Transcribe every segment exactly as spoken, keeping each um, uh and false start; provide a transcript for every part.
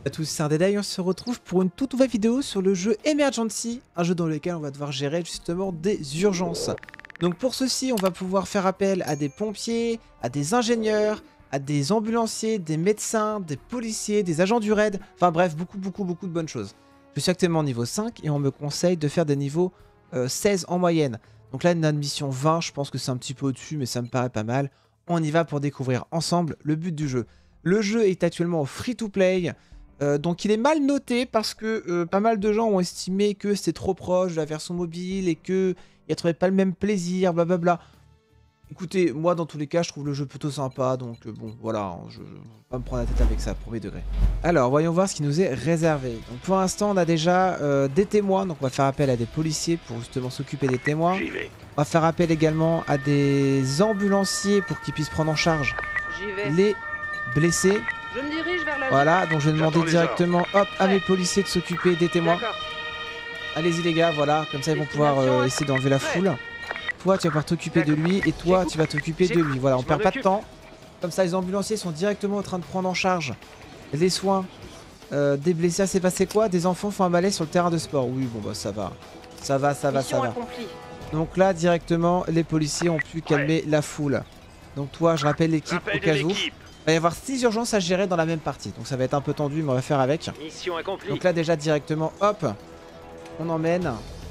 À tous, c'est Ardeda, on se retrouve pour une toute nouvelle vidéo sur le jeu Emergency, un jeu dans lequel on va devoir gérer justement des urgences. Donc pour ceci, on va pouvoir faire appel à des pompiers, à des ingénieurs, à des ambulanciers, des médecins, des policiers, des agents du raid, enfin bref, beaucoup beaucoup beaucoup de bonnes choses. Je suis actuellement niveau cinq et on me conseille de faire des niveaux euh, seize en moyenne. Donc là, une mission vingt, je pense que c'est un petit peu au-dessus, mais ça me paraît pas mal. On y va pour découvrir ensemble le but du jeu. Le jeu est actuellement free-to-play. Euh, donc il est mal noté parce que euh, pas mal de gens ont estimé que c'était trop proche de la version mobile et qu'ils ne trouvaient pas le même plaisir, blablabla. Écoutez, moi dans tous les cas je trouve le jeu plutôt sympa, donc euh, bon voilà, je ne vais pas me prendre la tête avec ça, premier degré. Alors voyons voir ce qui nous est réservé. Donc pour l'instant on a déjà euh, des témoins, donc on va faire appel à des policiers pour justement s'occuper des témoins. On va faire appel également à des ambulanciers pour qu'ils puissent prendre en charge les blessés. Je me dirige vers la... Voilà, donc je vais demander directement hop, à mes policiers de s'occuper des témoins. Allez-y les gars, voilà, comme ça ils vont pouvoir euh, essayer d'enlever la foule. Toi tu vas pouvoir t'occuper de lui et toi tu vas t'occuper de lui. Voilà, on perd pas de temps. Comme ça les ambulanciers sont directement en train de prendre en charge les soins euh, des blessés. C'est passé quoi? Des enfants font un malaise sur le terrain de sport. Oui, bon bah ça va. Ça va, ça va, ça va. Donc là directement les policiers ont pu calmer la foule. Donc toi je rappelle l'équipe au cas où. Il va y avoir six urgences à gérer dans la même partie. Donc ça va être un peu tendu, mais on va faire avec. Mission accomplie. Donc là déjà directement, hop, on emmène,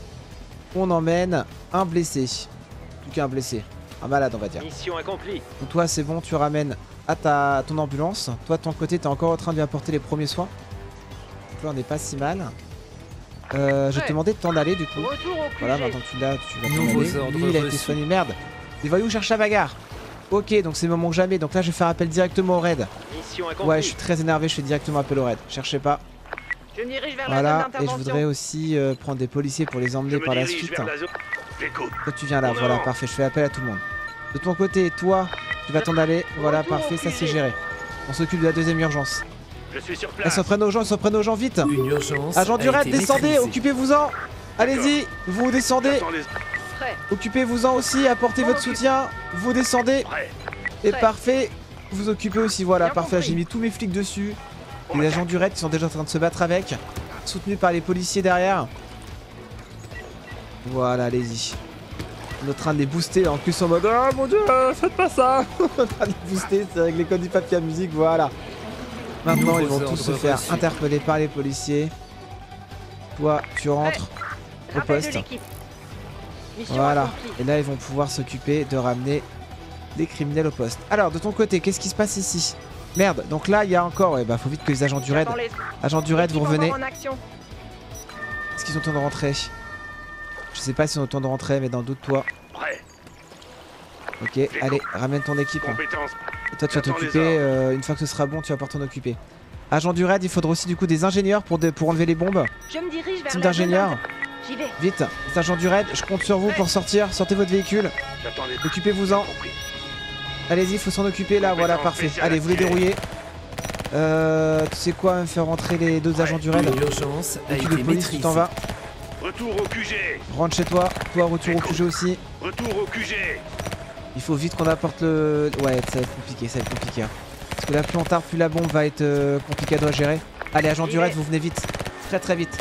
on emmène un blessé. Plus qu'un blessé, un malade on va dire. Mission accomplie. Donc toi c'est bon, tu ramènes à ta ton ambulance. Toi de ton côté t'es encore en train de lui apporter les premiers soins. Donc là on n'est pas si mal. Euh, je vais te demander de t'en aller du coup. Voilà, maintenant tu l'as, tu vas t'en aller. Lui il a été soigné, merde. Les voyous cherchent la bagarre. Ok, donc c'est le moment que jamais. Donc là, je vais faire appel directement au raid. Ouais, je suis très énervé. Je fais directement appel au raid. Cherchez pas. Je me dirige vers voilà, la et je voudrais aussi euh, prendre des policiers pour les emmener par la suite. La toi, tu viens là. Oh voilà, parfait. Je fais appel à tout le monde. De ton côté, toi, tu vas t'en aller. Voilà, parfait. Ça, c'est géré. On s'occupe de la deuxième urgence. Je suis sur place. Elles s'en prennent aux gens. Elles s'en prennent aux gens vite. Une urgence. Agent du raid, descendez. Occupez-vous-en. Allez-y. Vous descendez. Occupez-vous-en aussi, apportez votre soutien, vous descendez. Et parfait, vous occupez aussi, voilà, parfait, j'ai mis tous mes flics dessus. Les agents du raid qui sont déjà en train de se battre avec, soutenus par les policiers derrière. Voilà, allez-y. On est en train de les booster, en plus en mode oh mon dieu, faites pas ça. On est en train de les booster, c'est avec les codes du papier à musique, voilà. Maintenant, ils vont tous se faire interpeller par les policiers. Toi, tu rentres au poste. Voilà, accomplie. Et là ils vont pouvoir s'occuper de ramener les criminels au poste. Alors de ton côté, qu'est-ce qui se passe ici? Merde, donc là il y a encore, ouais bah faut vite que les agents du raid, les... agents du raid vous revenez. Est-ce qu'ils ont le temps de rentrer? Je sais pas s'ils ont le temps de rentrer, mais dans le doute toi. Ok, allez, ramène ton équipe. Et toi tu vas t'occuper, euh, une fois que ce sera bon tu vas pouvoir t'en occuper. Agent du raid, il faudra aussi du coup des ingénieurs pour, de, pour enlever les bombes. Je me dirige vers Team d'ingénieurs. J'y vais. Vite, les agents du raid, je compte sur vous pour sortir. Sortez votre véhicule. Occupez-vous-en. Allez-y, il faut s'en occuper là. Voilà, parfait. Allez, vous les dérouillez. Euh, tu sais quoi, me faire rentrer les deux agents du raid. L'urgence a été de police, tu t'en vas. Retour au Q G. Rentre chez toi. Toi, retour au Q G aussi. Retour au Q G. Il faut vite qu'on apporte le. Ouais, ça va être compliqué, ça va être compliqué. Hein. Parce que là, plus on tarde, plus la bombe va être euh, compliquée à gérer. Allez, agent du raid, vous venez vite. Très très vite.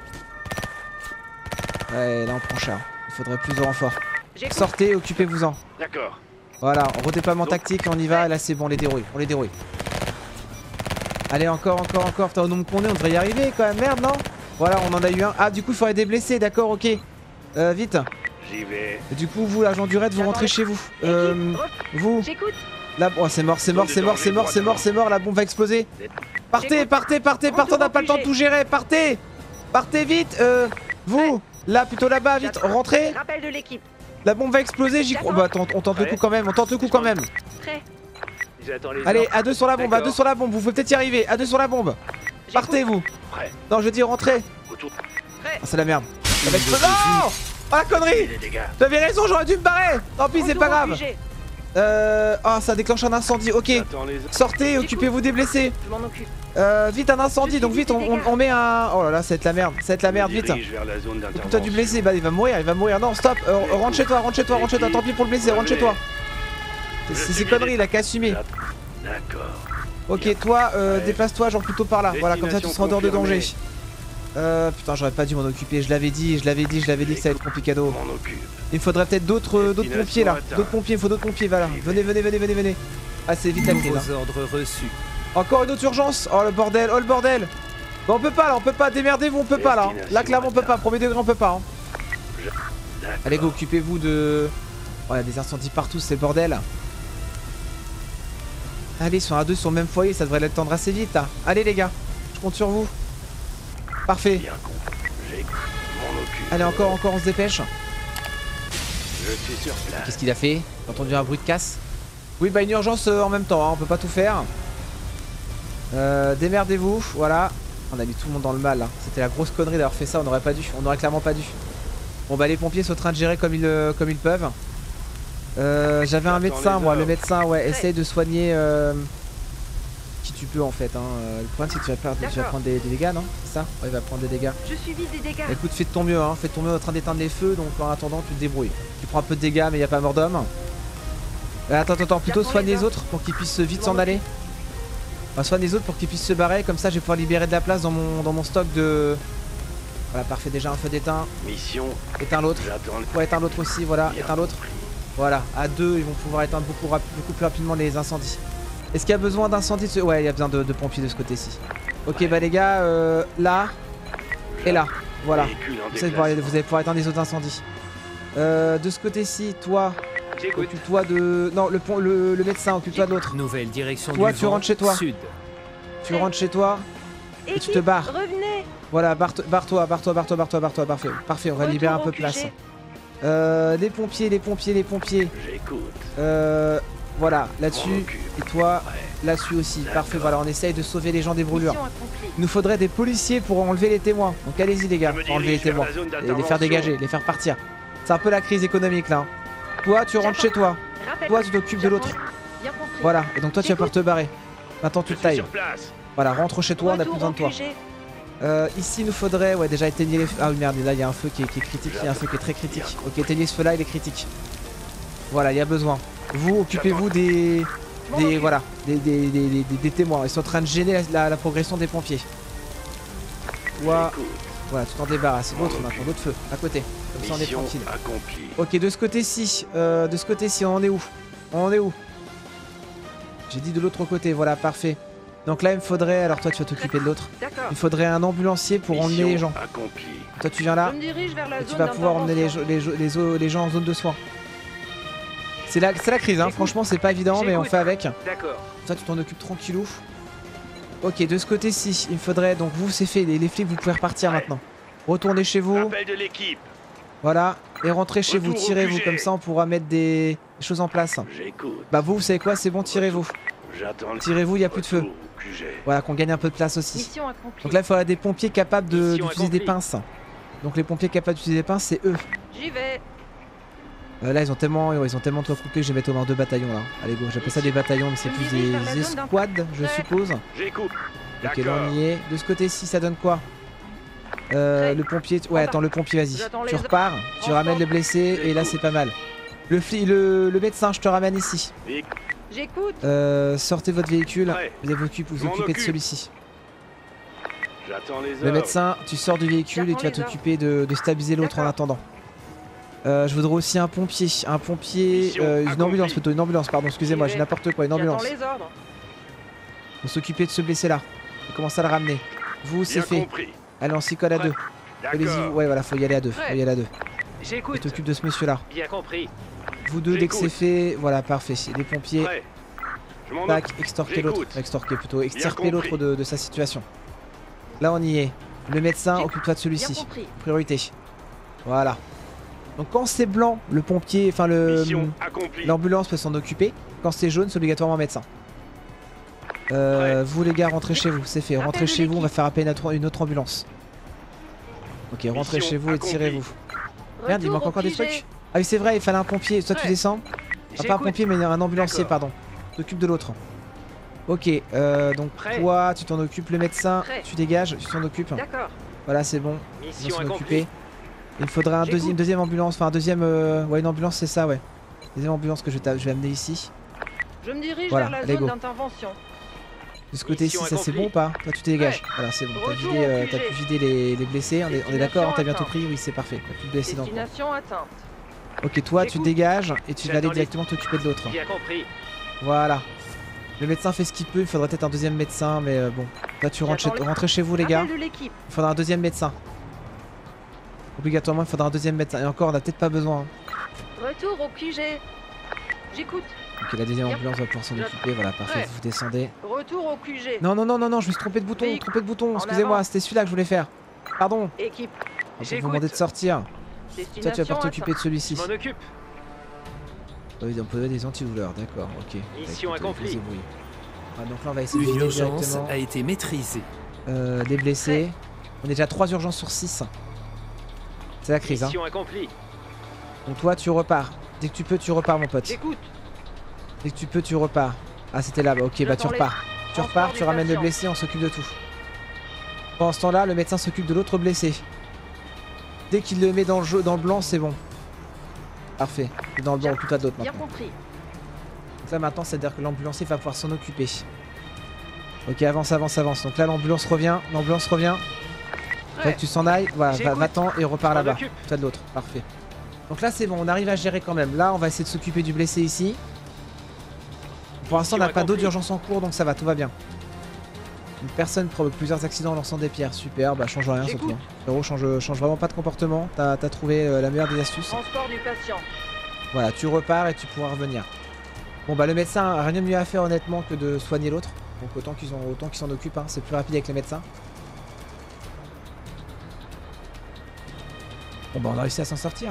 Ouais, là on prend cher. Il faudrait plus de renforts. Sortez, occupez-vous-en. D'accord. Voilà, redéploiement tactique, on y va. Là c'est bon, on les dérouille. On les dérouille. Allez, encore, encore, encore. Putain, au nombre qu'on est, on devrait y arriver quand même. Merde, non? Voilà, on en a eu un. Ah, du coup, il faudrait des blessés, d'accord, ok. Euh, vite. J'y vais. Et du coup, vous, l'agent du raid, vous rentrez chez vous. Euh, vous. Là, oh, c'est mort, c'est mort, c'est mort, c'est mort, c'est mort, c'est mort. La bombe va exploser. Partez, partez, partez, partez. On n'a pas le temps de tout gérer. Partez. Partez vite. Euh, vous. Là, plutôt là-bas, vite, rentrez. Rappel de l'équipe. La bombe va exploser, j'y crois. Bah, attends, on tente le coup quand même, on tente le coup quand même. Allez, à deux sur la bombe, à deux sur la bombe, vous pouvez peut-être y arriver. À deux sur la bombe. Partez, vous. Non, je dis rentrez. Ah, c'est la merde. Ça va exploser. Non! Oh la connerie! J'avais raison, j'aurais dû me barrer. Tant pis, c'est pas grave. Euh. Ah, ça déclenche un incendie, ok. Sortez, occupez-vous des blessés. Je m'en occupe. Euh, vite un incendie, donc vite on, on, on met un... Oh là là, ça va être la merde, ça va être la merde, vite. Occupe-toi du blessé, bah il va mourir, il va mourir, non stop, euh, rentre chez toi, rentre chez toi, rentre chez toi, tant pis pour le blessé, rentre chez toi. C'est ces conneries là, qu'à assumer. D'accord. Ok, toi, euh, Ouais. déplace-toi genre plutôt par là. Voilà, comme ça tu seras en dehors de Confirmée. danger. Euh, putain, j'aurais pas dû m'en occuper. Je l'avais dit, je l'avais dit, je l'avais dit que ça allait être complicado. M'en occupe. Il me faudrait peut-être d'autres euh, d'autres Destination pompiers là. atteinte. D'autres pompiers, il faut d'autres pompiers. Voilà. Venez, venez, venez, venez, venez. Ah, c'est vite la crise. Nouveaux Hein. ordres reçus. Encore une autre urgence. Oh le bordel, oh le bordel. Bon, on peut pas là, on peut pas. Démerdez-vous, on peut pas là. Hein. Là, clairement, on peut pas. Premier degré, on peut pas. Hein. D'accord. Allez, go, occupez-vous de. Oh, il y a des incendies partout, c'est le bordel. Allez, ils sont à deux sur le même foyer, ça devrait l'étendre assez vite là. Allez, les gars, je compte sur vous. Parfait. Bien compris. J'ai m'en occupe. Allez, encore, encore, on se dépêche. Je suis sur place. Qu'est-ce qu'il a fait? J'ai entendu un bruit de casse. Oui, bah, une urgence euh, en même temps, hein, on peut pas tout faire. Euh, démerdez-vous, voilà. On a mis tout le monde dans le mal. Hein. C'était la grosse connerie d'avoir fait ça, on aurait pas dû. On aurait clairement pas dû. Bon, bah, les pompiers sont en train de gérer comme ils, euh, comme ils peuvent. Euh, J'avais un médecin, moi. Le médecin, ouais, essaye de soigner euh, qui tu peux en fait. Hein. Euh, Le problème, c'est que tu vas, perdre, tu vas prendre des, des dégâts, non? C'est ça? Ouais, il va prendre des dégâts. Je suis vide des dégâts. Écoute, fais de ton mieux, hein. Fais de ton mieux en train d'éteindre les feux. Donc en attendant, tu te débrouilles. Tu prends un peu de dégâts, mais il n'y a pas mort d'homme. Euh, attends, attends, attends. Plutôt soigne les autres pour qu'ils puissent vite s'en aller. Enfin, soigne les autres pour qu'ils puissent se barrer. Comme ça, je vais pouvoir libérer de la place dans mon, dans mon stock de. Voilà, parfait. Déjà un feu d'éteint. Mission. Éteins l'autre. J'attends. Ouais, éteins l'autre aussi. Voilà, Bien éteins l'autre. compris. Voilà, à deux, ils vont pouvoir éteindre beaucoup, rap- beaucoup plus rapidement les incendies. Est-ce qu'il y a besoin d'incendie de ce... Ouais, il y a besoin de, de pompiers de ce côté-ci. Ok, bah les gars, euh, là et là. Voilà. Véhicule en Vous allez, pouvoir, déplacement. vous allez pouvoir éteindre les autres incendies. Euh, de ce côté-ci, toi, J'écoute. occupe-toi de... Non, le, pont- le, le médecin, occupe-toi de l'autre. Nouvelle direction Toi, du tu vent, rentres chez toi. Sud. Tu rentres chez toi et tu te Équipe, barres. Revenez. Voilà, barre-toi, barre-toi, barre-toi, barre-toi, barre-toi, barre-toi, parfait. Parfait, on va Retour libérer un au peu de Q G. place. Euh, les pompiers, les pompiers, les pompiers. J'écoute. Euh, voilà, M'en là-dessus. occupe. Et toi, Ouais. là-dessus aussi. D'accord. Parfait, voilà, on essaye de sauver les gens des brûlures. Mission accomplie. Il nous faudrait des policiers pour enlever les témoins. Donc allez-y les gars, Je me pour enlever les dirige vers témoins. la zone Et les d'intervention. faire dégager, les faire partir. C'est un peu la crise économique là. hein. Toi, tu rentres chez toi. Rappel. Toi, tu t'occupes de l'autre. Bien compris. Voilà, et donc toi, tu vas pouvoir te barrer. Maintenant, tu Je te suis tailles. sur place. Voilà, rentre chez toi, on a plus Retour besoin au de toi. Q G. Euh, ici, il nous faudrait, ouais, déjà éteigner les feux. Ah oui, merde, là, il y a un feu qui est, qui est critique. Il y a un feu qui est très critique. Ok, éteignez ce feu là, il est critique. Voilà, il y a besoin. Vous, occupez-vous des. Des, voilà, des, des, des, des- des témoins. Ils sont en train de gêner la, la- la progression des pompiers. Toi, J'écoute. voilà, tu t'en débarrasses. L'autre maintenant, l'autre feu, à côté. Comme ça, on est Mission tranquille. accomplie. Ok, de ce côté-ci, euh, de ce côté-ci, on en est où? On en est où? J'ai dit de l'autre côté, voilà, parfait. Donc là, il me faudrait, alors toi, tu vas t'occuper de l'autre. D'accord. Il faudrait un ambulancier pour emmener les gens. Accomplie. Toi, tu viens là, Je me dirige vers la et tu zone vas pouvoir emmener les, d'intervention. jo- les, jo- les, o- les gens en zone de soins. C'est la, c'est la crise, hein. J'écoute. Franchement, c'est pas évident, mais on J'écoute. fait avec. D'accord. Toi, tu t'en occupes tranquillou. Ok, de ce côté-ci, il me faudrait, donc vous, c'est fait, les, les flics, vous pouvez repartir Ouais. maintenant. Retournez chez vous, Appel de l'équipe. voilà, et rentrez chez vous, Retour au tirez-vous, Q G. comme ça on pourra mettre des, des choses en place. J'écoute. Bah vous, vous savez quoi, c'est bon, tirez-vous. J'attends le Tirez-vous, il n'y a plus de feu. retour au Q G. Voilà, qu'on gagne un peu de place aussi. Mission accomplie. Donc là, il faudra des pompiers capables de- Mission d'utiliser des accomplie. pinces. Donc les pompiers capables d'utiliser des pinces, c'est eux. J'y vais. Euh, là, ils ont tellement, ils ont tellement de couper que je vais mettre au moins deux bataillons là. Allez go, j'appelle ça des bataillons, mais c'est Je plus me dirige vers la des zone escouades, je Prêt. suppose. J'écoute. Ok, là D'accord. on y est. De ce côté-ci, ça donne quoi? Euh, Prêt. le pompier, ouais, attends, le pompier, vas-y. J'attends les Tu ordres. repars, tu Transport. ramènes le blessé, et là, c'est pas mal. Le, fli- le, le médecin, je te ramène ici. Véhicule. J'écoute. Euh, sortez votre véhicule, Prêt. vous vous occupez, vous Je m'en occupez de occupe. celui-ci. J'attends les ordres. Le médecin, tu sors du véhicule et J'attends tu vas les ordres. t'occuper de, de stabiliser l'autre en D'accord. attendant. Euh, je voudrais aussi un pompier, un pompier, Mission euh, une accomplie. ambulance plutôt, une ambulance, pardon, excusez-moi, J'y j'ai vais. n'importe quoi, une J'attends ambulance. les ordres. Faut s'occuper de ce blessé là. Et commencer à le ramener. Vous, c'est Bien fait. compris. Allez, on s'y colle à Prêt. deux. Allez-y, D'accord. ouais, voilà, faut y aller à deux. Faut y aller à deux. Tu J'écoute. t'occupes de ce monsieur là. Bien compris. Vous deux, dès que c'est J'écoute. fait, voilà, parfait. Les pompiers, Prêt. Je m'en tac, occupe. extorquer l'autre. J'écoute. Extorquer plutôt, extirper compris. l'autre de, de sa situation. Là, on y est. Le médecin, J'ai- occupe-toi de Bien celui-ci. compris. Priorité. Voilà. Donc quand c'est blanc, le pompier, enfin le Mission accomplie. l'ambulance peut s'en occuper. Quand c'est jaune, c'est obligatoirement un médecin. Euh, vous les gars, rentrez chez vous, c'est fait. Appel Rentrez de chez vous, on va l'équipe. faire appel à une autre- une autre ambulance. Ok, rentrez Mission chez vous et accomplie. tirez-vous. Merde, il manque Retour au encore des Q G. trucs. Ah oui, c'est vrai, il fallait un pompier. Toi, tu Ouais. descends. Ah, pas un pompier, mais un ambulancier, D'accord. pardon. T'occupes de l'autre. Ok, euh, donc Prêt. toi, tu t'en occupes. Le médecin, Prêt. tu dégages, tu t'en occupes. D'accord. Voilà, c'est bon. On va Mission s'en accomplie. occuper. Il me faudra un J'écoute. deuxième, une deuxième ambulance, enfin un deuxième, euh, ouais une ambulance c'est ça ouais. Deuxième ambulance que je vais, t'a- je vais amener ici. Je me dirige Voilà, vers la allez, zone go. d'intervention. De ce côté-ci, Mission ça c'est accomplie. bon ou pas? Toi tu te dégages. Ouais. Voilà, c'est bon. T'as Retour vidé, au euh, Q t'as G. pu vider les, les blessés. On est, on est d'accord, t'as bientôt Destination pris? Oui, c'est parfait. T'as plus de blessés dans le coin. Destination atteinte. Ok, toi tu te J'écoute. dégages et tu vas aller J'attends les- directement t'occuper de l'autre. Bien compris. Voilà. Le médecin fait ce qu'il peut, il faudrait peut-être un deuxième médecin, mais euh, bon. Toi tu rentres chez, J'attends les- rentrez chez vous les gars. Appel de l'équipe. Il faudra un deuxième médecin. Obligatoirement, il faudra un deuxième médecin. Et encore, on a peut-être pas besoin. hein. Retour au Q G. J'écoute. Ok, la deuxième Bien. ambulance va pouvoir s'en J'attends. occuper. Voilà, parfait, Ouais. vous descendez. Retour au Q G. Non, non, non, non, non, je me suis trompé de bouton, Oui. trompé de bouton, En excusez-moi, avant. c'était celui-là que je voulais faire. Pardon, Équipe. je vais vous J'écoute. demander de sortir. Toi, tu vas Destination pas t'occuper de Je celui-ci. m'en occupe. Oui, on peut donner des antidouleurs, d'accord, ok. Bah, Mission écoute, euh, accomplie. vous débrouillez. Ah, donc là, on va essayer de Une vider urgence directement a été maîtrisée. euh, les blessés. On est déjà à trois urgences sur six. C'est la crise, hein. Mission accomplie. Donc toi, tu repars. Dès que tu peux, tu repars, mon pote. J'écoute. Dès que tu peux, tu repars. Ah, c'était là, bah, ok, bah tu J'attends les- repars. Tu Transport repars, du tu ramènes le patient. blessé, on s'occupe de tout. Pendant ce temps-là, le médecin s'occupe de l'autre blessé. Dès qu'il le met dans le jeu, dans le blanc, c'est bon. Parfait. Et dans le blanc, occupe-toi de l'autre Bien maintenant. compris. Donc là maintenant, c'est-à-dire que l'ambulancier va pouvoir s'en occuper. Ok, avance, avance, avance. Donc là, l'ambulance revient. L'ambulance revient. Faut Ouais. que tu s'en ailles. Voilà, va- J'écoute. va-t'en et repars Je m'en là-bas. occupe. Toi de l'autre. Parfait. Donc là, c'est bon. On arrive à gérer quand même. Là, on va essayer de s'occuper du blessé ici. Pour l'instant, on n'a Mission pas d'autres accomplie. urgences en cours, donc ça va, tout va bien. Une personne provoque plusieurs accidents en lançant des pierres. Super, bah change rien surtout. J'écoute. hein. Frérot, change, change vraiment pas de comportement. T'as as trouvé euh, la meilleure des astuces. Transport du patient. Voilà, tu repars et tu pourras revenir. Bon bah le médecin a rien de mieux à faire honnêtement que de soigner l'autre. Donc autant qu'ils ont autant qu'ils s'en occupent, hein. C'est plus rapide avec les médecins. Bon bah on a réussi à s'en sortir.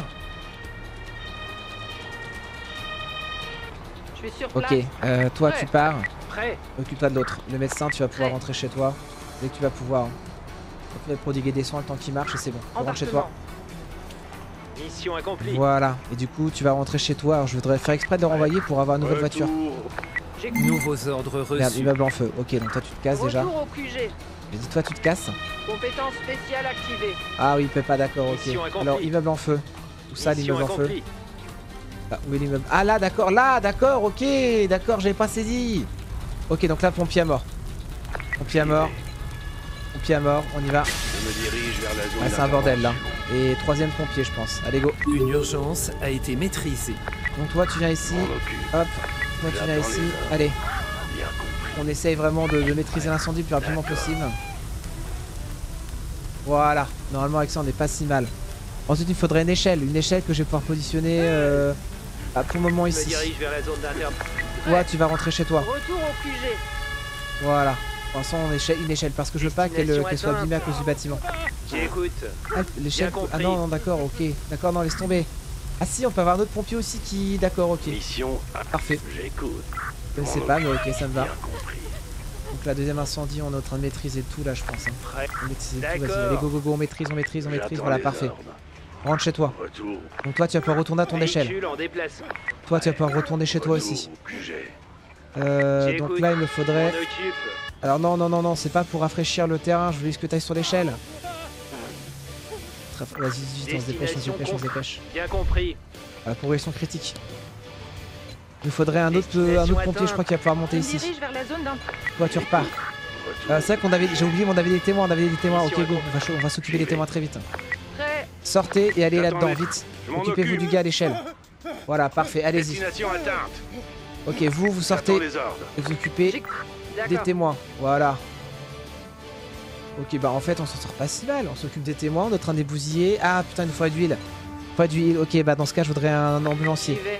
Je suis sur place. Ok, euh, toi Ouais. tu pars, Prêt. occupe-toi de l'autre. Le médecin, tu vas pouvoir Ouais. rentrer chez toi dès que tu vas pouvoir. hein. Tu vas prodiguer des soins le temps qu'il marche et c'est bon. Tu rentres chez toi. Embarquement. Mission accomplie. Voilà, et du coup tu vas rentrer chez toi. Alors je voudrais faire exprès de le renvoyer pour avoir une nouvelle voiture. Retour. J'écoute. Nouveaux ordres Merde, reçus. immeuble en feu. Ok, donc toi tu te casses déjà. Retour au Q G. Et dis-toi, tu te casses. Compétence spéciale activée. Ah oui, il peut pas, d'accord, ok. Mission accomplie. Alors, immeuble en feu. Où ça, Mission l'immeuble en feu? accomplie. Ah, où est l'immeuble? Ah là, d'accord, là, d'accord, ok, d'accord, j'avais pas saisi. Ok, donc là, pompier à mort. Pompier à mort. Pompier à mort, on y va. Je me dirige vers la zone. Ah, c'est un bordel là. d'intervention. Et troisième pompier, je pense. Allez, go. Une urgence a été maîtrisée. Donc, toi, tu viens ici. M'en occupe. Hop, toi, tu viens J'attends ici. les ordres. Allez, Bien compris. on essaye vraiment de, de maîtriser l'incendie le plus rapidement possible. Voilà, normalement, avec ça, on n'est pas si mal. Ensuite, il faudrait une échelle. Une échelle que je vais pouvoir positionner euh, à tout moment Je me ici. dirige vers la zone d'intervention. Toi, tu vas rentrer chez toi. Retour au Q G. Voilà. Pour l'instant, on échelle, une échelle parce que je veux pas qu'elle Destination qu'elle soit atteinte. abîmée à cause du bâtiment. J'écoute. Ah, l'échelle. Bien compris. Ah non, non, d'accord, ok. D'accord, non, laisse tomber. Ah si, on peut avoir un autre pompier aussi qui. D'accord, ok. Mission. Parfait. J'écoute. Je sais pas, mais ok, ça me va. Bien compris. Donc la deuxième incendie, on est en train de maîtriser tout là, je pense. hein. Prêt. On maîtrise tout, vas-y. D'accord. Allez, go, go, go, on maîtrise, on maîtrise, on maîtrise. J'attends Voilà, les parfait. ordres. Rentre chez toi. Retour. Donc toi, tu vas pouvoir retourner à ton échelle. Véhicule en déplacement. Toi, tu vas pouvoir retourner chez toi Retour aussi. au Q G. Euh, J'écoute. donc là, il me faudrait. M'en occupe. Alors non, non, non, non, c'est pas pour rafraîchir le terrain, je veux juste que tu ailles sur l'échelle. Très- Vas-y, vite, on se dépêche, on se dépêche, on se dépêche. Bien compris. La progression critique. Il nous faudrait un autre, euh, un autre pompier, je crois, qui va pouvoir Je monter me ici. dirige vers la zone d'un. Toi, tu repars. Retour. Euh, c'est vrai qu'on avait, j'ai oublié, mais on avait des témoins, on avait des témoins. Ok, Mission go, on va, cho- on va s'occuper des témoins très vite. Prêt. Sortez et allez J'attends là-dedans, les- vite. Je m'en Occupez-vous occupe. du gars à l'échelle. Voilà, parfait, allez-y. Destination atteinte. Ok, vous, vous J'attends sortez les ordres. et vous occupez J'ai- des D'accord. témoins. Voilà. Ok, bah en fait, on s'en sort pas si mal. On s'occupe des témoins, on est en train de les bousiller. Ah putain, il nous faudrait d'huile. Pas d'huile, ok, bah dans ce cas, je voudrais un J'y ambulancier. vais.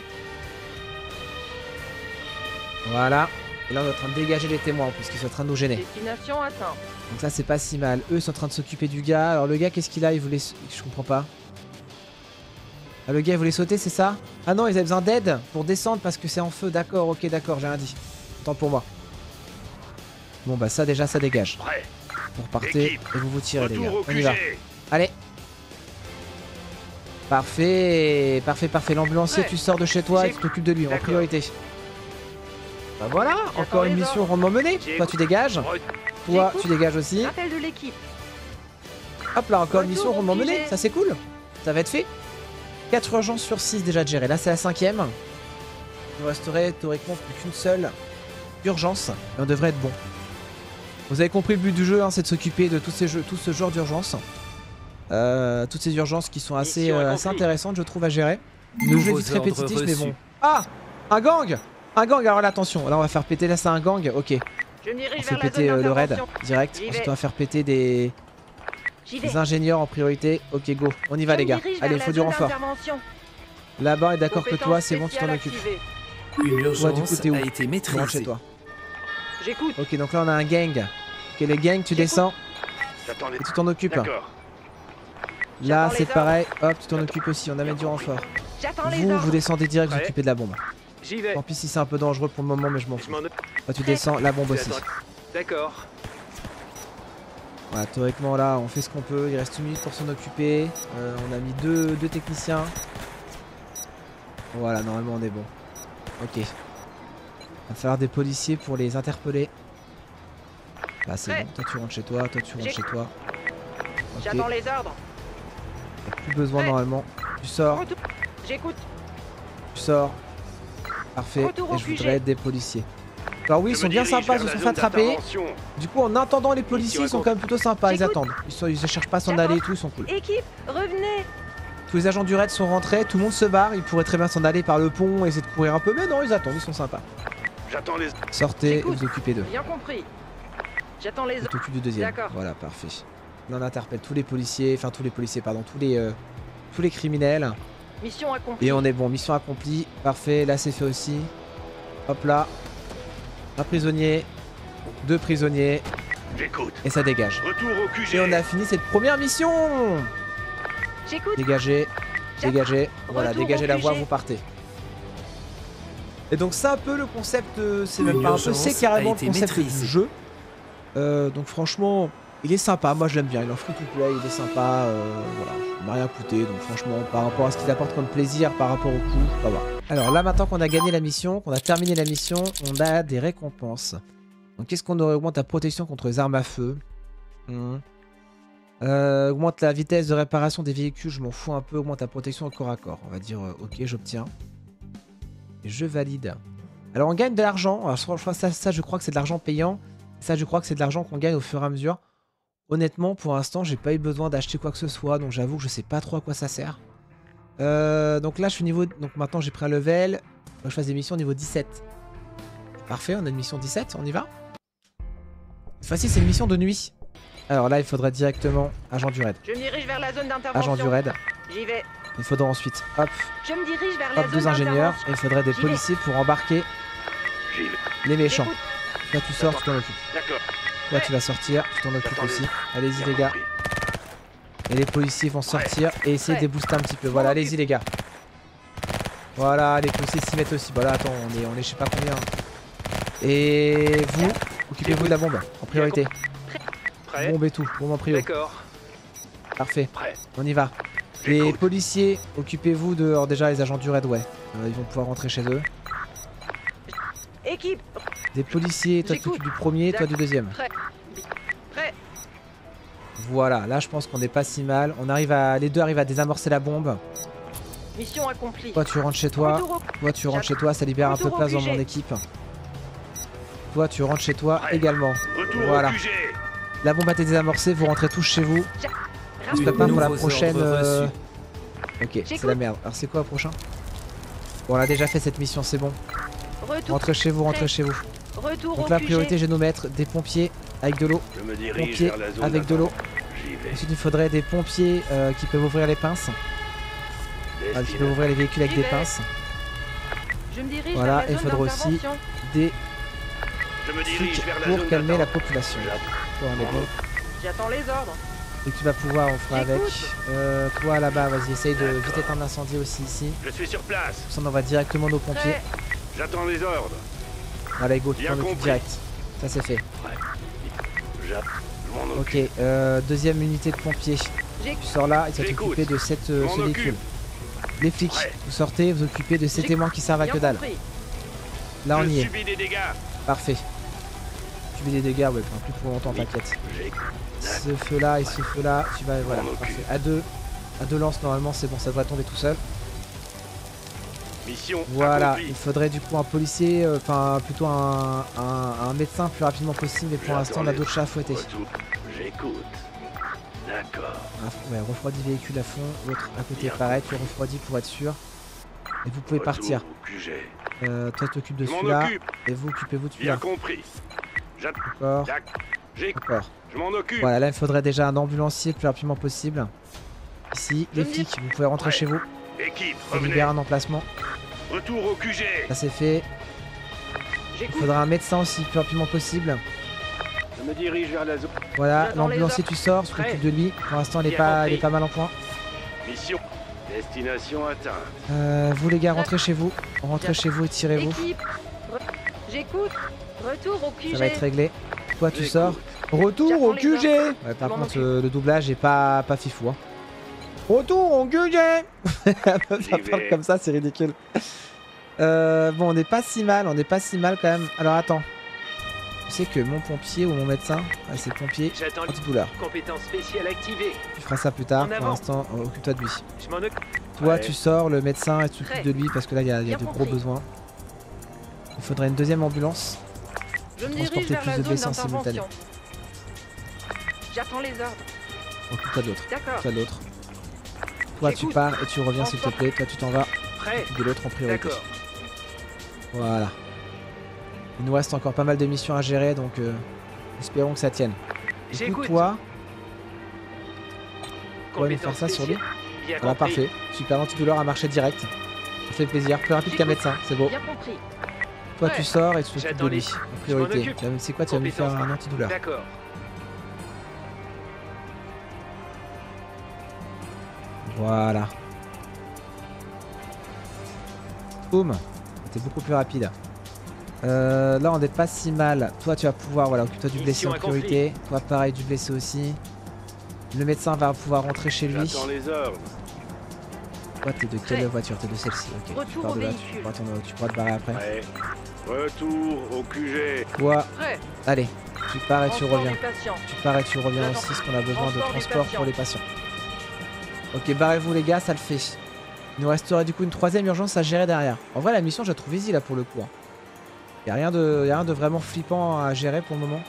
Voilà. Et là, on est en train de dégager les témoins parce qu'ils sont en train de nous gêner. Destination atteinte. Donc ça, c'est pas si mal. Eux sont en train de s'occuper du gars. Alors le gars, qu'est-ce qu'il a? Il voulait. Je comprends pas. Ah, le gars, il voulait sauter, c'est ça? Ah non, ils avaient besoin d'aide pour descendre parce que c'est en feu. D'accord, ok, d'accord, j'ai rien dit. Tant pour moi. Bon, bah ça, déjà, ça dégage. Prêt. Vous repartez Équipe. et vous vous tirez, les gars. Retour au On y Q va. G. Allez. Parfait, parfait, parfait. L'ambulancier, Ouais. tu sors de chez toi et tu t'occupes de lui en D'accord. priorité. Bah voilà, encore une les mission ordres. rondement menée. J'ai Toi, tu dégages. Re- Toi, J'écoute. tu dégages aussi. Appel de l'équipe. Hop là, encore une Retour mission au rondement Q G. menée. Ça, c'est cool. Ça va être fait. quatre urgences sur six déjà de gérer. Là, c'est la cinquième. Il nous resterait théoriquement plus qu'une seule urgence. Et on devrait être bon. Vous avez compris le but du jeu, hein, c'est de s'occuper de tous ces jeux, tout ce genre d'urgence. Euh, toutes ces urgences qui sont assez, Mission euh, assez accomplie. intéressantes, je trouve, à gérer. Le jeu est Nouveaux vite répétitif, ordres mais bon. reçus. Ah, un gang. Un gang, alors là, attention. Là, on va faire péter. Là, c'est un gang. Ok. Je me On dirige fait vers la péter zone euh, le raid d'intervention. direct. J'y Ensuite, vais. on va faire péter des, J'y vais. des ingénieurs en priorité. Ok, go. On y va, Je les me gars. dirige Allez, vers il faut la du zone renfort. d'intervention. Là-bas est d'accord que toi, Compétence c'est bon, tu t'en spéciale occupes. activée. Une Toi, du coup, urgence t'es où a été Tu rentres chez maîtrisée. toi. J'écoute. Ok, donc là, on a un gang. Ok, les gangs, tu J'écoute. descends J'attends les... et tu t'en occupes. D'accord. Là, J'attends c'est les pareil. Hop, tu t'en occupes aussi. On amène du renfort. J'attends les Vous, ordres. vous descendez direct, vous Prêt. occupez de la bombe. J'y vais. Tant pis si c'est un peu dangereux pour le moment, mais je m'en Je fous. m'en... Toi, tu descends, la bombe aussi. J'attends. D'accord. Voilà, théoriquement, là, on fait ce qu'on peut. Il reste une minute pour s'en occuper. Euh, on a mis deux, deux techniciens. Voilà, normalement, on est bon. Ok. Il va falloir des policiers pour les interpeller. Bah, c'est Prêt. bon. Toi, tu rentres chez toi. Toi, tu rentres J'ai- chez toi. Ok. J'attends les ordres. T'as plus besoin, Prêt. normalement. Tu sors. Retour. J'écoute. Tu sors. Parfait. Retour au Et je Q G. voudrais être des policiers. Alors oui, ils Je sont me bien dirige sympas, ils vers se la sont fait zone attraper. d'intervention. Du coup, en attendant les policiers, ils sont quand même plutôt sympas, ils J'écoute. attendent. Ils, sont, ils cherchent pas à s'en J'attends. aller et tout, ils sont cool. Équipe, revenez. Tous les agents du raid sont rentrés, tout le monde se barre, ils pourraient très bien s'en aller par le pont et essayer de courir un peu, mais non, ils attendent, ils sont sympas. J'attends les... Sortez et J'écoute. vous occupez d'eux. Bien compris. J'attends les Tu ordres. t'occupes du deuxième. D'accord. Voilà, parfait. Là, on interpelle tous les policiers, enfin tous les policiers, pardon, tous les, euh, tous les criminels. Mission accomplie. Et on est bon, mission accomplie, parfait, là c'est fait aussi. Hop là. Un prisonnier, deux prisonniers, J'écoute. et ça dégage. Retour au Q G. Et on a fini cette première mission. J'écoute. Dégagez, J'attends. dégagez, voilà, Retour dégagez au la Q G. voie, vous partez. Et donc c'est un peu le concept, euh, c'est Une même pas un peu, urgence c'est carrément a le été concept maîtrisée. du jeu. Euh, donc franchement, il est sympa, moi je l'aime bien, il est en free to play, il est sympa, euh, voilà, il m'a rien coûté, donc franchement par rapport à ce qu'il apporte comme plaisir, par rapport au coût, ça va. Alors là maintenant qu'on a gagné la mission, qu'on a terminé la mission, on a des récompenses. Donc qu'est-ce qu'on aurait? Augmente ta protection contre les armes à feu. Hmm. Euh, augmente la vitesse de réparation des véhicules, je m'en fous un peu, augmente ta protection au corps à corps. On va dire euh, ok, j'obtiens. Et je valide. Alors on gagne de l'argent, alors je crois, je crois que ça, ça je crois que c'est de l'argent payant. Ça je crois que c'est de l'argent qu'on gagne au fur et à mesure. Honnêtement pour l'instant j'ai pas eu besoin d'acheter quoi que ce soit, donc j'avoue que je sais pas trop à quoi ça sert. Euh, donc là je suis niveau, donc maintenant j'ai pris un level, faut que je fasse des missions niveau dix-sept. Parfait, on a une mission dix-sept, on y va. Cette fois-ci c'est une mission de nuit. Alors là il faudrait directement agent du raid. Je me dirige vers la zone d'intervention. Agent du raid. J'y vais. Il faudra ensuite, hop, Je me dirige vers la hop, zone deux ingénieurs. d'intervention. Et il faudrait des J'y vais. policiers pour embarquer J'y vais. les méchants. J'écoute. Toi tu sors, tu t'en occupes. D'accord. Toi tu vas sortir, tu t'en occupes J'attends les- aussi. Allez-y Bien les gars. compris. Et les policiers vont sortir et essayer de Ouais. débooster un petit peu. Voilà, allez-y les gars. Voilà, les policiers s'y mettent aussi. Voilà, attends, on est, on est je sais pas combien. Et vous, occupez-vous de la bombe en priorité. Prêt. Bombe et tout, bombe en prio. D'accord. Parfait, Prêt. on y va. Les J'écoute. policiers, occupez-vous de... Alors déjà les agents du raid, ouais. Euh, ils vont pouvoir rentrer chez eux. Équipe. Des policiers, toi tu J'écoute. t'occupes du premier, toi du deuxième. Prêt. Prêt. Voilà, là je pense qu'on est pas si mal. On arrive à... Les deux arrivent à désamorcer la bombe. Mission accomplie. Toi tu rentres chez toi. Retour au- Toi tu rentres chez toi, ça libère un peu de Retour au place dans Q G. mon équipe. Toi tu rentres chez toi Ouais. également. Retour Voilà. au Q G. La bombe a été désamorcée, vous rentrez tous chez vous. On se Une prépare pour la nouveaux prochaine... ordres euh, reçus. Ok, c'est J'écoute. la merde. Alors c'est quoi le prochain? Bon, on a déjà fait cette mission, c'est bon. Retour. Rentrez chez vous, rentrez Prêt. chez vous. Retour Donc au la Q G. priorité, je vais nous mettre des pompiers avec de l'eau. Je me dirige Pompiers vers la zone avec de l'eau. J'y vais. Ensuite, il faudrait des pompiers euh, qui peuvent ouvrir les pinces. Ah, qui peuvent ouvrir les véhicules avec J'y des vais. pinces. Je me dirige Voilà, vers la et il zone faudra aussi d'intervention. des Je me dirige flics vers la pour zone calmer la d'attente. population. J'attends. Toi, on est bon. J'attends les ordres. Et tu vas pouvoir, on fera avec. J'écoute. Euh, toi là-bas, vas-y, essaye de vite éteindre l'incendie aussi ici. Je suis sur place. Comme ça, on envoie directement nos pompiers. Prêt. J'attends les ordres. Voilà, go, tu Bien t'en occupes compris. direct. Ça, c'est fait. J'attends. Je m'en occupe. Ok, euh, deuxième unité de pompiers. J'écoute. Tu sors là et tu vas J'écoute. t'occuper de cette, euh, Je ce m'en véhicule. occupe. Les flics, Ouais. vous sortez, vous occupez de ces J'écoute. témoins qui servent à Bien que dalle. compris. Là, on Je y est. subis des dégâts. Parfait. Tu veux des dégâts, ouais, enfin, plus pour longtemps, t'inquiète. J'écoute. Ce feu-là et ce feu-là, tu vas, voilà, m'en occupe. parfait. À deux, à deux lances, normalement, c'est bon, ça devrait tomber tout seul. Mission Voilà, accomplie. il faudrait du coup un policier, euh, enfin plutôt un, un, un médecin le plus rapidement possible, mais pour J'attends l'instant on a les d'autres chats à fouetter. Retour. J'écoute. D'accord. Ah, ouais, refroidi véhicule à fond, l'autre à côté Bien pareil, tu refroidis pour être sûr. Et vous pouvez Retour partir. au Q G. Euh, toi t'occupes de Je m'en celui-là, occupe. et vous occupez-vous de Bien celui-là. compris. J'attends. D'accord, J'écoute. d'accord. Je m'en occupe. Voilà, là il faudrait déjà un ambulancier le plus rapidement possible. Ici, Je les me dis- flics, vous pouvez rentrer Ouais. chez vous. Équipe, Ça revenez. libère un emplacement. Retour au Q G. Ça c'est fait. Il J'écoute. faudra un médecin aussi le plus rapidement possible. Je me dirige vers la zone. Voilà, J'attends les l'ambulancier ordres. tu sors, tu Prêt. t'occupes de lui. Pour l'instant il est Bien pas, compris. il est pas mal en point. Mission. Destination atteinte. Euh, vous les gars, rentrez chez vous. Rentrez chez vous et tirez-vous. Équipe. Re- J'écoute. Retour au Q G. Ça va être réglé. Toi tu J'écoute. sors. Retour J'attends au les Q G. ordres. Ouais, par Je m'en contre occupe. euh, le doublage est pas, pas fifou. Hein. Retour au Q G. Ça parle vais. comme ça, c'est ridicule. Euh, bon, on n'est pas si mal, on n'est pas si mal quand même. Alors attends. Tu sais que mon pompier ou mon médecin, ah, c'est le pompier, J'attends les antidouleur. compétences spéciales activées. Tu feras ça plus tard. En Pour avant. l'instant, euh, occupe-toi de lui. Je m'en occupe. Toi, Ouais. tu sors le médecin et tu t'occupes Prêt. de lui parce que là, il y a, il y a Bien de gros compris. besoins. Il faudrait une deuxième ambulance. Je me transporter dirige vers plus la de zone blessés en simultané. d'intervention. J'attends les ordres. Occupe-toi de l'autre. D'accord. Occupe-toi de l'autre. Toi, tu J'écoute. pars et tu reviens, s'il te plaît. Toi, tu t'en vas. Prêt. Occupe de l'autre en priorité. D'accord. Voilà. Il nous reste encore pas mal de missions à gérer, donc euh, espérons que ça tienne. Écoute, J'écoute. toi, on va nous faire Compétences ça sur lui. spéciales. Bien Voilà, compris. parfait. Super, l'antidouleur a marché direct. Ça fait plaisir. Plus rapide qu'un J'écoute. médecin, c'est beau. Bien compris. Toi, Ouais. tu sors et tu t'occupes J'attends de les- lui en Je m'en priorité. occupe. Tu vas- C'est quoi, tu vas me faire Compétences. un antidouleur. D'accord. Voilà. Boum. C'était beaucoup plus rapide. Euh, là, on n'est pas si mal. Toi, tu vas pouvoir, voilà, occupe-toi du blessé Mission en accomplie. priorité. Toi, pareil, du blessé aussi. Le médecin va pouvoir rentrer chez lui. J'attends les ordres. Toi, t'es de quelle Prêt. voiture? T'es de celle-ci, ok. Tu Retour pars au de là, tu véhicule. pourras, t'en- tu pourras te barrer après. Ouais. Retour au Q G. Toi, Prêt. allez, tu pars et tu Transport reviens. des patients. Tu pars et tu reviens J'attends. aussi, parce qu'on a besoin de Transport des transport pour les patients. Ok, barrez-vous les gars, ça le fait. Il nous resterait du coup une troisième urgence à gérer derrière. En vrai, la mission, je la trouve easy là pour le coup. Hein. Y a rien de, y a rien de vraiment flippant à gérer pour le moment.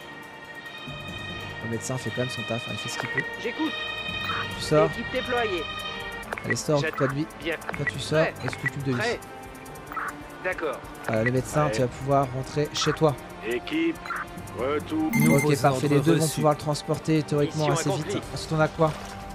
Le médecin fait quand même son taf, hein, il fait ce qu'il peut. J'écoute. Tu sors, Équipe déployée. allez sors, occupe-toi de lui. Bien. Toi tu sors Prêt. et tu t'occupes de lui. Prêt. D'accord. Voilà, les médecins, Ouais. tu vas pouvoir rentrer chez toi. Équipe. Retour. Nouveaux Ok, parfait, les ordres deux vont reçus. pouvoir le transporter théoriquement Mission assez accomplie. vite. Ensuite, on a quoi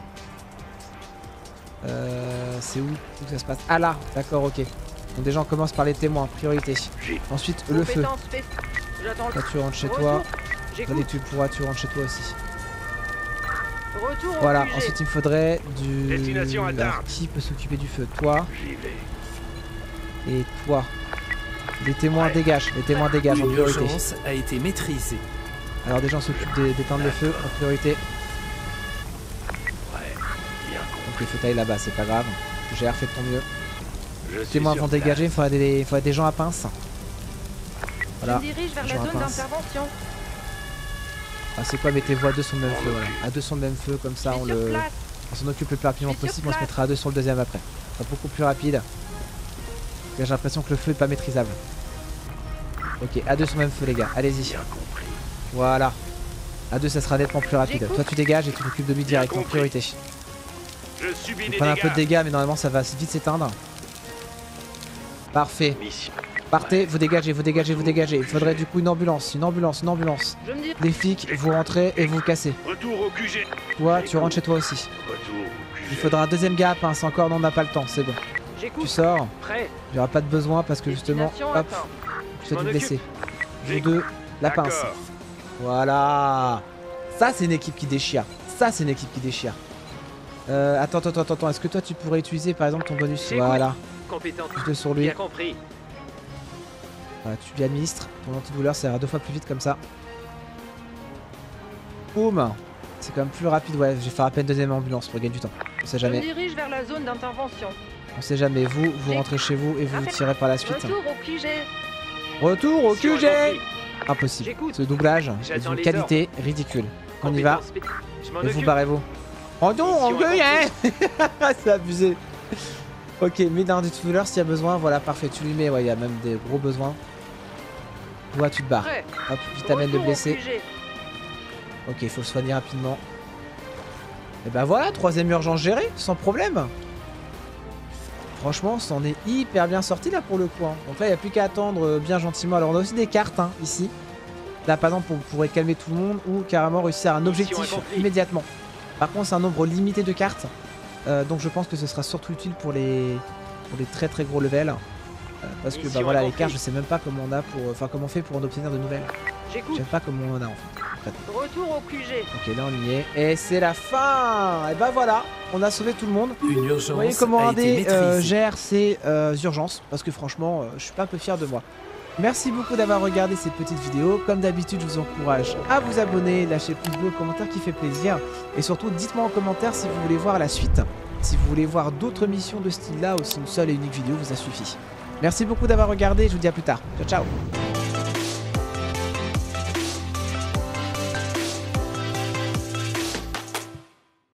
Euh, c'est où Où ça se passe? Ah là, d'accord, ok. Donc déjà, on commence par les témoins, priorité. J'ai- Ensuite, le feu. Compétences spé- J'attends Toi, le tu rentres chez Retour. toi. Allez, J'écoute. tu pourras, tu rentres chez toi aussi. Retour au Voilà, Q G. ensuite il me faudrait du... Destination Alors, atteinte. qui peut s'occuper du feu? Toi J'y vais. et toi. Les témoins Ouais. dégagent, les témoins dégagent en priorité. L'urgence a été maîtrisée. Alors déjà on s'occupe d'é- d'éteindre le feu en priorité. Ouais. Bien compris. Donc il faut tailler là-bas, c'est pas grave. Tu gères, fais de ton mieux. Je Les suis témoins sur vont place. dégager, il faudra des, il faudra des gens à pince. Voilà. Je me dirige vers je la zone repasse. d'intervention. Ah, c'est quoi, mettez-vous à deux sur le même On feu, voilà. occupe. À deux sur le même feu, comme ça Je on suis sur le... place. On s'en occupe le plus rapidement Je suis sur possible, on se place. mettra à deux sur le deuxième après. Ce sera beaucoup plus rapide. J'ai l'impression que le feu est pas maîtrisable. Ok, à deux sur le même feu les gars, allez-y. Bien compris. Voilà. À deux ça sera nettement plus rapide. J'écoute. Toi tu dégages et tu t'occupes de lui direct en compris. priorité. Je subis Vous des prenez un peu de dégâts. dégâts mais normalement ça va vite s'éteindre. Parfait. Mission. Partez, vous dégagez, vous dégagez, vous dégagez. Il faudrait du coup une ambulance, une ambulance, une ambulance. Je me dis. Les flics, vous rentrez et vous cassez. Retour au Q G. Toi, tu rentres chez toi aussi. Retour au Q G. Il faudra un deuxième gars à pince encore, non on n'a pas le temps, c'est bon. Tu J'écoute. sors, Prêt. il n'y aura pas de besoin parce que justement, Destination hop, atteinte. tu fais m'en du blessé. Vous J'écoute. deux, la pince. D'accord. Voilà. Ça c'est une équipe qui déchire. Ça c'est une équipe qui déchire. Euh, attends, attends, attends, attends. Est-ce que toi tu pourrais utiliser par exemple ton bonus? J'écoute. Voilà. Compétence. Plus de sur lui. Bien compris. Voilà, tu lui administres. Ton antidouleur ça ira deux fois plus vite comme ça. Boum. C'est quand même plus rapide. Ouais, je vais faire à peine deuxième ambulance pour gagner du temps. On sait Je me jamais. dirige vers la zone d'intervention. On sait jamais. Vous, vous J'ai- rentrez chez vous et vous vous Rappel- tirez par la suite. Retour au Q G. Retour au Mission Q G. accomplie. Impossible. J'écoute. Ce doublage est J'attends d'une les qualité ridicule. On y va. Compétences spé- Je m'en Et vous occupe. barrez-vous. Retour au Mission Q G. C'est abusé. Ok, mets dans du tunnel s'il y a besoin. Voilà, parfait. Tu lui mets, ouais, il y a même des gros besoins. Toi, tu te barres. Prêt. Hop, tu t'amènes le Retour au blessé. Q G. Ok, il faut le soigner rapidement. Et bah voilà, troisième urgence gérée, sans problème. Franchement, c'en est hyper bien sorti là pour le coup. Hein. Donc là, il n'y a plus qu'à attendre euh, bien gentiment. Alors on a aussi des cartes hein, ici. Là, par exemple, on pourrait calmer tout le monde ou carrément réussir un objectif accomplie. immédiatement. Par contre, c'est un nombre limité de cartes. Euh, donc je pense que ce sera surtout utile pour les, pour les très très gros levels. Euh, parce que bah Mission voilà, les accomplie. cartes, je sais même pas comment on a pour. Enfin, comment on fait pour en obtenir de nouvelles. Je J'écoute. sais pas comment on en a en fait. Retour au Q G. Ok, là on y est. Et c'est la fin. Et bah voilà, on a sauvé tout le monde. Une urgence Vous voyez comment a un été dé maîtrisée. euh, gère ses euh, urgences. Parce que franchement, euh, je suis pas un peu fier de moi. Merci beaucoup d'avoir regardé cette petite vidéo. Comme d'habitude, je vous encourage à vous abonner, lâcher le pouce bleu, le commentaire qui fait plaisir. Et surtout, dites-moi en commentaire si vous voulez voir la suite. Si vous voulez voir d'autres missions de ce style-là ou si une seule et unique vidéo vous a suffi. Merci beaucoup d'avoir regardé. Je vous dis à plus tard. Ciao, ciao.